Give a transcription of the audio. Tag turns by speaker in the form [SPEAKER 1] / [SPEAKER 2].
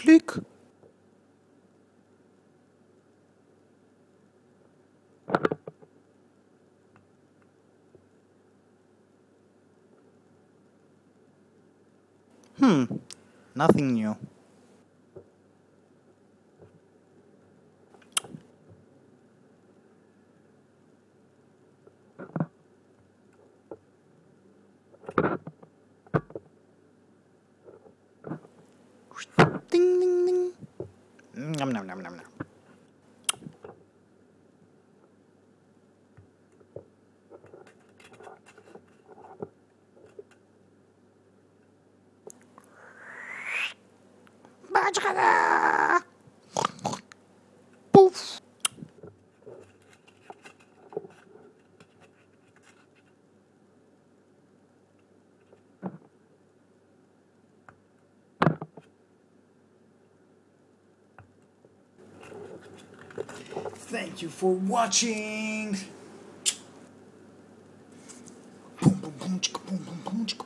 [SPEAKER 1] click. Nothing new. Ding ding ding. Nom nom nom nom nom. Poof. Thank you for watching. Boom boom boom chicka boom boom boom chicka.